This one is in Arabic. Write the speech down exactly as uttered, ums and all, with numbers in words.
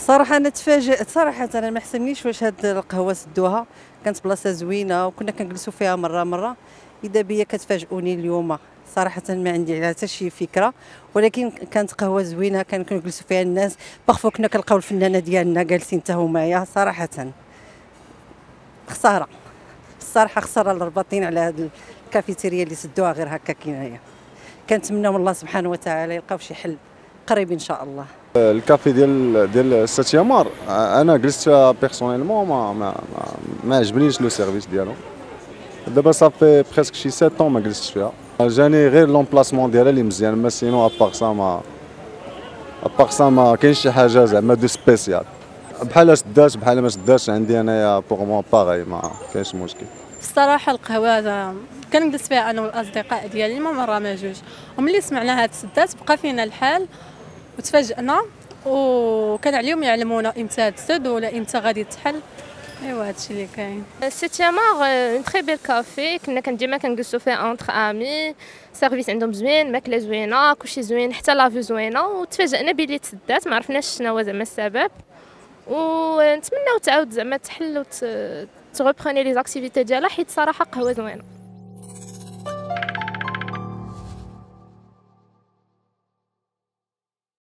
صراحة أنا تفاجأت صراحة، أنا ما حسبنيش واش هاد القهوة سدوها، كانت بلاصة زوينة وكنا كنجلسوا فيها مرة مرة، إذا بيا كتفاجئوني اليوم. صراحة ما عندي عليها حتى شي فكرة، ولكن كانت قهوة زوينة، كان كنجلسوا فيها الناس، باغفو كنا كنلقاو الفنانة ديالنا جالسين حتى همايا. صراحة خسارة، الصراحة خسارة الرباطين على هاد الكافيتيريا اللي سدوها غير هكا كنايا. كنتمناو من الله سبحانه وتعالى يلقاو شي حل قريب ان شاء الله. الكافي ديال ديال سيتي مار انا جلست فيها بيرسونيلمون ما ما ما, ما عجبنيش لو سيرفيس ديالو. دابا صافي بريسك شي سبعة طون ما جلستش فيها، جاني غير لومبلاسمون ديالها اللي مزيان، ما سينو ابار سا ما ابار سا ما كاينش شي حاجه زعما دو سبيسيال. بحال سدات بحال ما سداتش، عندي انايا بوغ مون باغي ما كاينش مشكل. الصراحه القهوه كنجلس فيها انا والاصدقاء ديالي ما مره ما جوج، وملي سمعناها تسدات بقى فينا الحال وتفاجئنا، وكان عليهم يعلمونا امتى تسد ولا امتى غادي تحل. ايوا هادشي اللي كاين. سيتي مار اون تري بيل كافي، كنا كان ديما كنجلسوا فيه انتر امي، سيرفيس عندهم زوين، ماكله زوينه، كلشي زوين، حتى لافيو زوينه، وتفاجئنا بلي تسدات، ما عرفناش شنو هو زعما السبب، ونتمناو تعاود زعما تحل وتغبروني لي زاكتيفيتي ديالها، حيت صراحه قهوه زوينه.